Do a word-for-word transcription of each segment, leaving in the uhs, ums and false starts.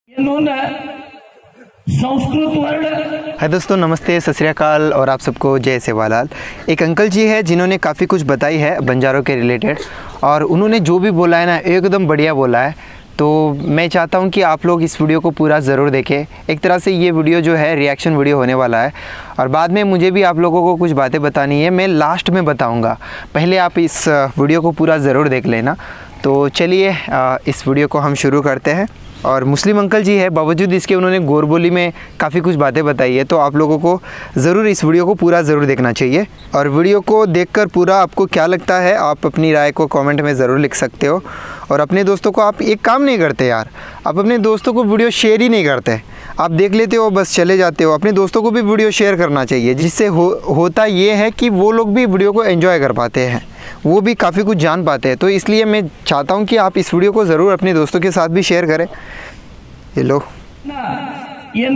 Sanskrit word. हाय दोस्तों, नमस्ते, सत श्री अकाल और आप सबको जय सेवालाल। एक अंकल जी है जिन्होंने काफ़ी कुछ बताई है बंजारों के रिलेटेड, और उन्होंने जो भी बोला है ना एकदम बढ़िया बोला है। तो मैं चाहता हूं कि आप लोग इस वीडियो को पूरा ज़रूर देखें। एक तरह से ये वीडियो जो है रिएक्शन वीडियो होने वाला है, और बाद में मुझे भी आप लोगों को कुछ बातें बतानी है, मैं लास्ट में बताऊंगा। पहले आप इस वीडियो को पूरा ज़रूर देख लेना। तो चलिए इस वीडियो को हम शुरू करते हैं। और मुस्लिम अंकल जी है, बावजूद इसके उन्होंने गोरबोली में काफ़ी कुछ बातें बताई है, तो आप लोगों को ज़रूर इस वीडियो को पूरा ज़रूर देखना चाहिए। और वीडियो को देखकर पूरा आपको क्या लगता है आप अपनी राय को कमेंट में ज़रूर लिख सकते हो। और अपने दोस्तों को आप एक काम नहीं करते यार, आप अपने दोस्तों को वीडियो शेयर ही नहीं करते, आप देख लेते हो बस चले जाते हो। अपने दोस्तों को भी वीडियो शेयर करना चाहिए, जिससे हो होता ये है कि वो लोग भी वीडियो को एंजॉय कर पाते हैं, वो भी काफ़ी कुछ जान पाते हैं। तो इसलिए मैं चाहता हूँ कि आप इस वीडियो को ज़रूर अपने दोस्तों के साथ भी शेयर करें। ये लो ये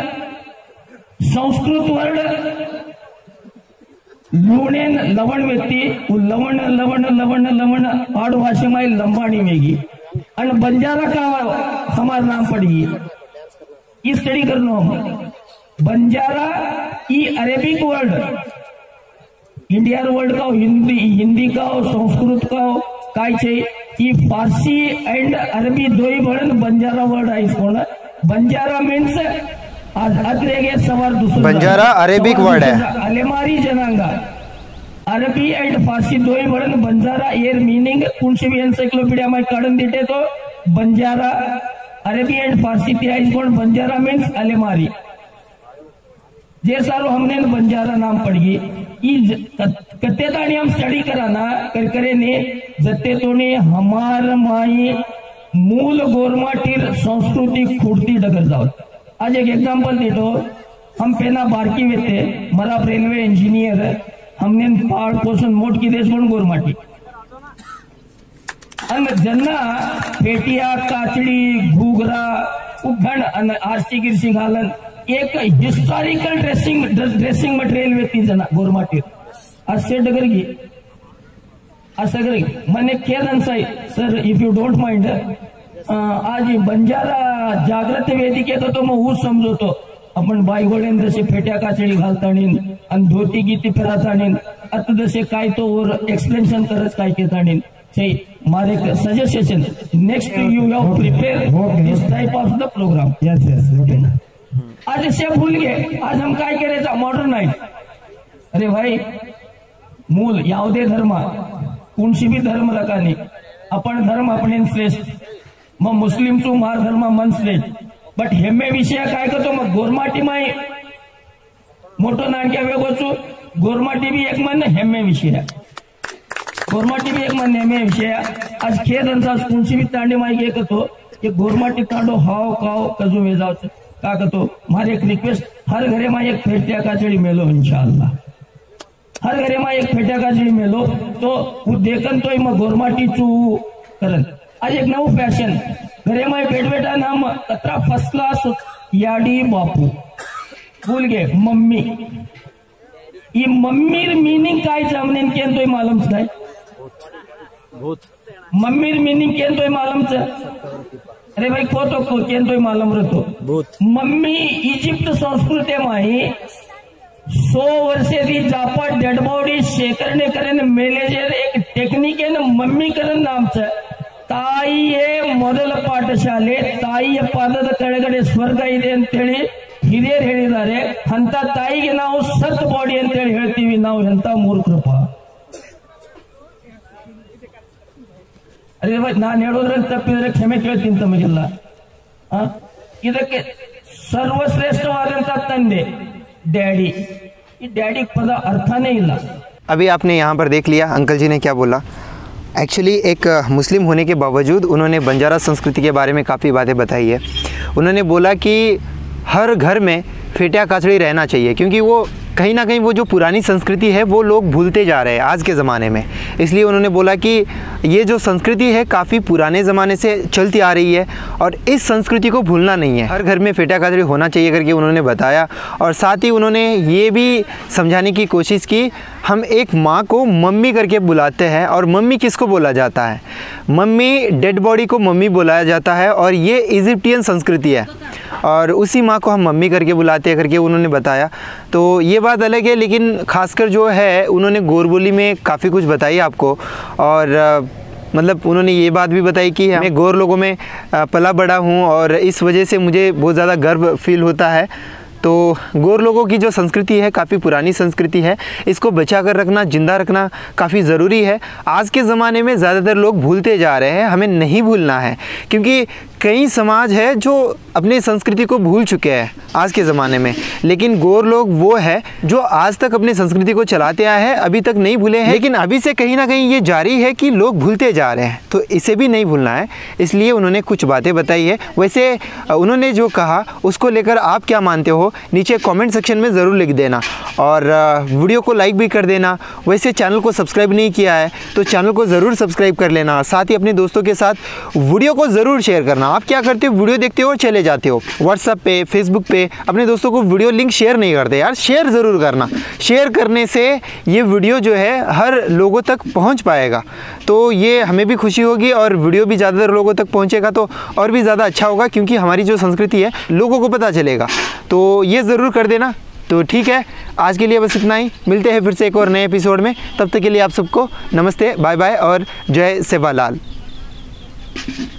संस्कृत वर्ड लुणेन लवण व्यक्ति लवण लवण लवण लवण आड़ भाषा में लंबाणी मेगी और बंजारा का हमारा नाम पड़ी। ये स्टडी करना हम बंजारा ई अरेबिक वर्ड, इंडियन वर्ड का हिंदी हिंदी का और संस्कृत का काय छे। ई फारसी एंड अरबी दो ही वर्ड बंजारा वर्ड है। इसको बंजारा मीन्स सवार बंजारा अरेबिक वर्ड है। अलेमारी जनांगा अरबी एंड फारसी दो ही वर्ड बंजारा एर मीनिंग कुणसी भी एनसाइक्लोपीडिया में काढून देते तो बंजारा अरबी एंड फारसी ते बंजारा मीन्स अलेमारी। जे सारो हमने बंजारा नाम पड़ी कत्ते ताणी हम स्टडी कराना कर करे ने जत्ते तो ने हमार माई मूल गोरमाटीर संस्कृति खुड़ती डगर जाओ। आज एक एग्जांपल दे दो, हम पेना बारकी वेते मरा रेलवे इंजीनियर हमने पहाड़ पोषण मोट की देश कोण गोरमाटी अन जन्ना पेटिया काचड़ी घूघरा उघण अन आरसी गिरसी घालन एक हिस्टोरिकल ड्रेसिंग ड्रेसिंग मटेरियल व्यक्ति जना गोरमाटी असे डगरगी असगरी मने खेद अनसाई sir if you don't mind आज बंजारा जागृत वेदिके तो तो मैं समझो तो अपन बायगोळेन जसे फेट्या काचडी घालताणीन आणि धोती गीती फिरताणीन आता जसे काय तो और एक्सप्लेनेशन करत काय केताणीन से मारे suggestion next you have prepare this type of the program. Yes yes आज से भूल गए, आज हम काय करायचं मॉडर्नाइज। अरे भाई मूल यावदे धर्म कोणशी भी धर्म रकानी आपण धर्म आपण श्रेष्ठ मग मुस्लिम चू मार धर्म मन श्रेष्ठ बट हेमे विषय काय करतो मग गोरमाटी माई मोठो नाणक्या वेगोचू गोरमाटी भी एक मन हेमे विषय गोरमाटी भी एक मन हेमे विषय। आज खेद अंसा कोणशी भी तांडे माई गे करतो कि गोरमाटी तांडो हाव काव कजू वे जाव का करतो। मारे एक रिक्वेस्ट हर घरे में एक फेटिया काचड़ी मेलो इंशाअल्लाह, हर घरे में एक फेटिया काचड़ी मेलो तो वो देखन तो इमा गोरमाटी चू करन। आज एक नव फैशन घरे में बैठ बैठा नाम कतरा फर्स्ट क्लास याडी बापू भूल गए मम्मी। ये मम्मी मीनिंग काय हमने केन तो मालूम छे मम्मी मीनिंग केन तो मालूम छे। अरे भाई को तो को केन तो मालूम रहतो मम्मी इजिप्त संस्कृती में सौ वर्षे दी जापा डेड बॉडी शेकरने करे मेलेजर एक टेक्निक है मम्मी करन नाम छे। ताईये ಮೊದಲ ಪಾಠಶಾಲೆ ತಾಯಿಯ ಪಾದದ ಕೆಳಗಡೆ ಸ್ವರ್ಗ ಇದೆ ಅಂತ ಹೇಳಿ ಹಿರಿಯರು ಹೇಳಿದ್ದಾರೆ। ಅಂತ ತಾಯಿಗೆ ನಾವು ಸತ್ ಬಾಡಿ ಅಂತ ಹೇಳಿ ಹೇಳ್ತೀವಿ, ನಾವು ಎಂತ ಮೂರ್ಖರಪ್ಪ। ಅರೆ ನಾನು ಹೇಳೋದ್ರಲ್ಲಿ ತಪ್ಪಿದ್ರೆ ಕ್ಷಮೆ ಕೇಳ್ತೀನಿ ತಮಗೆಲ್ಲ। ಇದಕ್ಕೆ ಸರ್ವಶ್ರೇಷ್ಠವಾದಂತ ತಂದೆ ಡ್ಯಾಡಿ, ಈ ಡ್ಯಾಡಿ ಪದ ಅರ್ಥನೇ ಇಲ್ಲ। अभी आपने यहाँ पर देख लिया अंकल जी ने क्या बोला। एक्चुअली एक मुस्लिम होने के बावजूद उन्होंने बंजारा संस्कृति के बारे में काफ़ी बातें बताई है। उन्होंने बोला कि हर घर में फेटिया काचड़ी रहना चाहिए, क्योंकि वो कहीं ना कहीं वो जो पुरानी संस्कृति है वो लोग भूलते जा रहे हैं आज के ज़माने में। इसलिए उन्होंने बोला कि ये जो संस्कृति है काफ़ी पुराने ज़माने से चलती आ रही है और इस संस्कृति को भूलना नहीं है, हर घर में फेटिया काचड़ी होना चाहिए करके उन्होंने बताया। और साथ ही उन्होंने ये भी समझाने की कोशिश की हम एक माँ को मम्मी करके बुलाते हैं। और मम्मी किसको बोला जाता है? मम्मी, डेड बॉडी को मम्मी बुलाया जाता है और ये इजिप्टियन संस्कृति है और उसी माँ को हम मम्मी करके बुलाते हैं करके उन्होंने बताया। तो ये बात अलग है, लेकिन खासकर जो है उन्होंने गोर बोली में काफ़ी कुछ बताई आपको। और मतलब उन्होंने ये बात भी बताई कि मैं गोर लोगों में पला बड़ा हूँ और इस वजह से मुझे बहुत ज़्यादा गर्व फील होता है। तो गोर लोगों की जो संस्कृति है काफ़ी पुरानी संस्कृति है, इसको बचा कर रखना, जिंदा रखना काफ़ी ज़रूरी है। आज के ज़माने में ज़्यादातर लोग भूलते जा रहे हैं, हमें नहीं भूलना है, क्योंकि कई समाज है जो अपनी संस्कृति को भूल चुके हैं आज के ज़माने में। लेकिन गोर लोग वो है जो आज तक अपनी संस्कृति को चलाते आए हैं, अभी तक नहीं भूले हैं। लेकिन अभी से कहीं ना कहीं ये जारी है कि लोग भूलते जा रहे हैं, तो इसे भी नहीं भूलना है। इसलिए उन्होंने कुछ बातें बताई है। वैसे उन्होंने जो कहा उसको लेकर आप क्या मानते हो नीचे कमेंट सेक्शन में ज़रूर लिख देना और वीडियो को लाइक भी कर देना। वैसे चैनल को सब्सक्राइब नहीं किया है तो चैनल को ज़रूर सब्सक्राइब कर लेना, साथ ही अपने दोस्तों के साथ वीडियो को ज़रूर शेयर करना। आप क्या करते हो, वीडियो देखते हो और चले जाते हो व्हाट्सएप पे, फेसबुक पे, अपने दोस्तों को वीडियो लिंक शेयर नहीं करते यार। शेयर ज़रूर करना, शेयर करने से ये वीडियो जो है हर लोगों तक पहुंच पाएगा, तो ये हमें भी खुशी होगी और वीडियो भी ज़्यादातर लोगों तक पहुंचेगा तो और भी ज़्यादा अच्छा होगा, क्योंकि हमारी जो संस्कृति है लोगों को पता चलेगा। तो ये ज़रूर कर देना। तो ठीक है, आज के लिए बस इतना ही। मिलते हैं फिर से एक और नए एपिसोड में। तब तक के लिए आप सबको नमस्ते, बाय बाय और जय सेवालाल।